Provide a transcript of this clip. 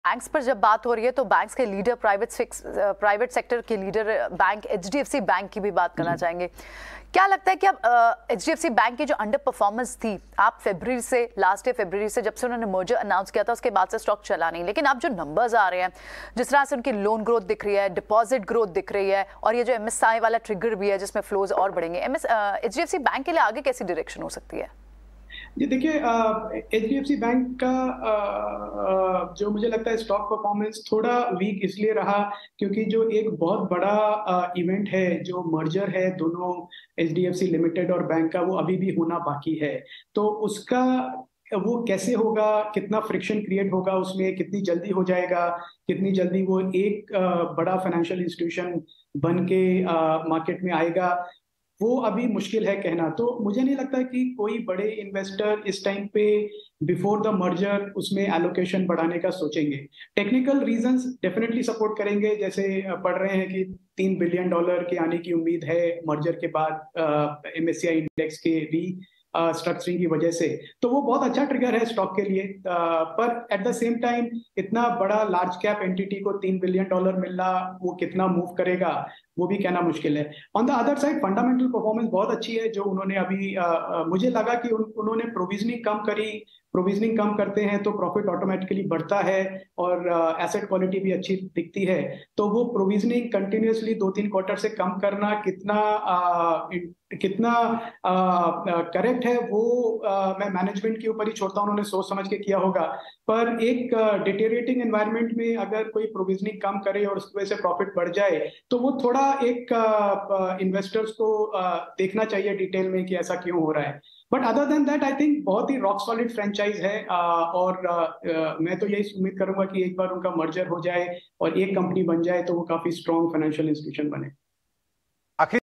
Banks पर जब बात हो रही है तो बैंक्स के लीडर प्राइवेट सेक्टर के लीडर बैंक एचडीएफसी बैंक की भी बात करना चाहेंगे। क्या लगता है कि अब एचडीएफसी बैंक की जो अंडर परफॉर्मेंस थी, आप फरवरी से लास्ट ईयर फरवरी से जब से उन्होंने मर्जर अनाउंस किया था उसके बाद से स्टॉक चला नहीं, लेकिन अब जो नंबर्स आ रहे हैं, जिस तरह से उनकी लोन ग्रोथ दिख रही है, डिपॉजिट ग्रोथ दिख रही है, और ये जो एमएसआई वाला ट्रिगर भी है जिसमें फ्लोज और बढ़ेंगे, एचडीएफसी बैंक के लिए आगे कैसी डायरेक्शन हो सकती है? जी देखिए, एचडीएफसी बैंक का जो मुझे लगता है स्टॉक परफॉर्मेंस थोड़ा वीक इसलिए रहा क्योंकि जो एक बहुत बड़ा इवेंट है, जो मर्जर है दोनों एचडीएफसी लिमिटेड और बैंक का, वो अभी भी होना बाकी है। तो उसका वो कैसे होगा, कितना फ्रिक्शन क्रिएट होगा उसमें, कितनी जल्दी हो जाएगा, कितनी जल्दी वो एक बड़ा फाइनेंशियल इंस्टीट्यूशन बन के मार्केट में आएगा, वो अभी मुश्किल है कहना। तो मुझे नहीं लगता कि कोई बड़े इन्वेस्टर इस टाइम पे बिफोर द मर्जर उसमें एलोकेशन बढ़ाने का सोचेंगे। टेक्निकल रीजंस डेफिनेटली सपोर्ट करेंगे, जैसे पढ़ रहे हैं कि $3 बिलियन के आने की उम्मीद है मर्जर के बाद एमएससीआई इंडेक्स के री स्ट्रक्चरिंग की वजह से। तो वो बहुत अच्छा ट्रिगर है स्टॉक के लिए, पर एट द सेम टाइम इतना बड़ा लार्ज कैप एंटिटी को $3 बिलियन मिलना, वो कितना मूव करेगा वो भी कहना मुश्किल है। On the other side fundamental performance बहुत अच्छी है जो उन्होंने अभी मुझे लगा कि उन्होंने प्रोविजनिंग कम करी। प्रोविजनिंग कम करते हैं तो प्रॉफिट ऑटोमेटिकली बढ़ता है और एसेट क्वालिटी भी अच्छी दिखती है। तो वो प्रोविजनिंग कंटिन्यूअसली 2-3 क्वार्टर से कम करना कितना करेक्ट है वो मैं मैनेजमेंट के ऊपर ही छोड़ता हूँ, उन्होंने सोच समझ के किया होगा। पर एक डिटेरिएटिंग एनवायरनमेंट में अगर कोई प्रोविजनिंग कम करे और उसकी वजह से प्रॉफिट बढ़ जाए तो वो थोड़ा एक इन्वेस्टर्स को देखना चाहिए डिटेल में कि ऐसा क्यों हो रहा है। But other than that I think बहुत ही रॉक सॉलिड फ्रेंचाइज है, और मैं तो यही उम्मीद करूंगा कि एक बार उनका मर्जर हो जाए और एक कंपनी बन जाए तो वो काफी स्ट्रॉन्ग फाइनेंशियल इंस्टीट्यूशन बने।